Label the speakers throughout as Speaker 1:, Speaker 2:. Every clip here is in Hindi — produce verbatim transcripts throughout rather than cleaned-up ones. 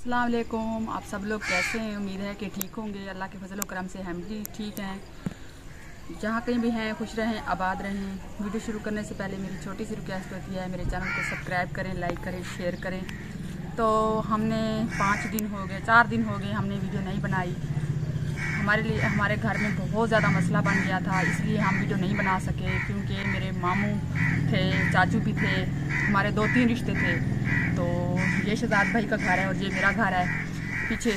Speaker 1: अस्सलाम वालेकुम। आप सब लोग कैसे हैं? उम्मीद है कि ठीक होंगे। अल्लाह के फजल करम से हम भी ठीक हैं। जहाँ कहीं भी हैं खुश रहें, आबाद रहें। वीडियो शुरू करने से पहले मेरी छोटी सी रिक्वेस्ट होती है, मेरे चैनल को सब्सक्राइब करें, लाइक करें, शेयर करें। तो हमने पाँच दिन हो गए चार दिन हो गए हमने वीडियो नहीं बनाई। हमारे लिए हमारे घर में बहुत ज़्यादा मसला बन गया था, इसलिए हम वीडियो नहीं बना सके। क्योंकि मेरे मामू थे, चाचू भी थे, हमारे दो तीन रिश्ते थे। तो ये शहजाद भाई का घर है और ये मेरा घर है पीछे।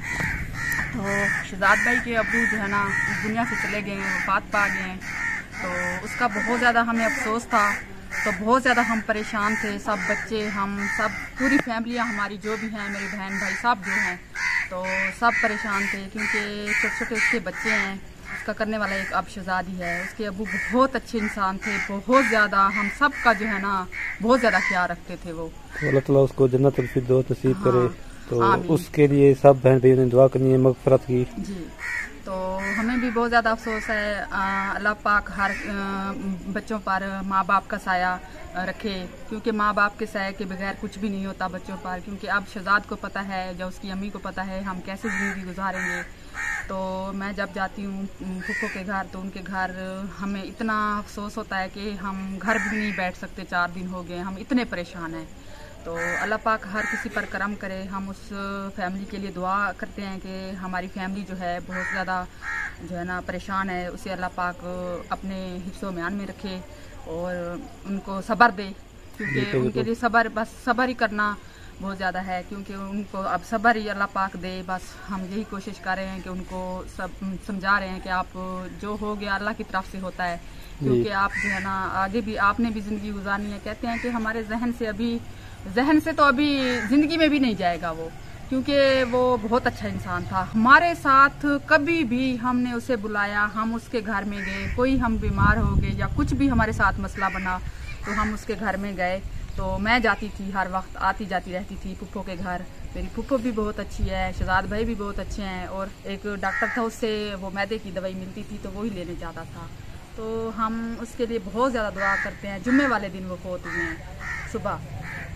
Speaker 1: तो शहजाद भाई के अब्बू जो है ना इस दुनिया से चले गए हैं, वफात पा गए हैं। तो उसका बहुत ज़्यादा हमें अफसोस था। तो बहुत ज़्यादा हम परेशान थे, सब बच्चे, हम सब पूरी फैमिलियाँ हमारी जो भी हैं, मेरी बहन भाई सब जो हैं, तो सब परेशान थे। क्योंकि छोटे छोटे उसके बच्चे हैं। उसका करने वाला एक अब शहजादी है। उसके अब्बू बहुत अच्छे इंसान थे, बहुत ज़्यादा हम सब का जो है ना बहुत ज़्यादा ख्याल रखते थे वो।
Speaker 2: तो अल्लाह ताला उसको जन्नतुल फिरदौस नसीब
Speaker 1: हाँ,
Speaker 2: करे। तो
Speaker 1: आमीन।
Speaker 2: उसके लिए सब बहन भाइयों ने दुआ करनी है, मगफरत की
Speaker 1: जी। तो हमें भी बहुत ज़्यादा अफसोस है। अल्लाह पाक हर आ, बच्चों पर माँ बाप का साया रखे। क्योंकि माँ बाप के साये के बगैर कुछ भी नहीं होता बच्चों पर। क्योंकि अब शहजाद को पता है, जब उसकी अम्मी को पता है हम कैसे ज़िंदगी गुजारेंगे। तो मैं जब जाती हूँ फूफो के घर, तो उनके घर हमें इतना अफसोस होता है कि हम घर भी नहीं बैठ सकते। चार दिन हो गए, हम इतने परेशान हैं। तो अल्लाह पाक हर किसी पर करम करे। हम उस फैमिली के लिए दुआ करते हैं कि हमारी फैमिली जो है बहुत ज़्यादा जो है ना परेशान है, उसे अल्लाह पाक अपने हिफ्ज़ो म्यान में रखे और उनको सब्र दे। क्योंकि उनके लिए सब्र, बस सब्र ही करना बहुत ज़्यादा है। क्योंकि उनको अब सब्र ही अल्लाह पाक दे। बस हम यही कोशिश कर रहे हैं कि उनको सब समझा रहे हैं कि आप जो हो गया अल्लाह की तरफ से होता है। क्योंकि आप जो है ना आगे भी आपने भी ज़िंदगी गुजारनी है। कहते हैं कि हमारे जहन से अभी जहन से तो अभी ज़िंदगी में भी नहीं जाएगा वो। क्योंकि वो बहुत अच्छा इंसान था हमारे साथ। कभी भी हमने उसे बुलाया, हम उसके घर में गए, कोई हम बीमार हो गए या कुछ भी हमारे साथ मसला बना तो हम उसके घर में गए। तो मैं जाती थी, हर वक्त आती जाती रहती थी फूफो के घर। मेरी फूफो भी बहुत अच्छी है, शहजाद भाई भी बहुत अच्छे हैं। और एक डॉक्टर था, उससे वो मैदे की दवाई मिलती थी तो वो ही लेने जाता था। तो हम उसके लिए बहुत ज़्यादा दुआ करते हैं। जुम्मे वाले दिन वो फौत हुए हैं सुबह।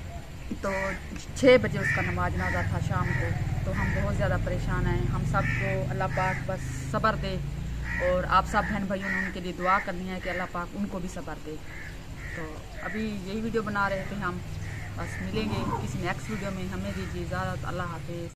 Speaker 1: तो छः बजे उसका नमाज नाजा था शाम को। तो हम बहुत ज़्यादा परेशान हैं। हम सबको अल्लाह पाक बस सब्र दे। और आप सब बहन भाइयों ने उनके लिए दुआ करनी है कि अल्लाह पाक उनको भी सब्र दे। तो अभी यही वीडियो बना रहे थे हम। बस मिलेंगे किसी नेक्स्ट वीडियो में। हमें दीजिए इजाज़त। अल्लाह हाफिज़।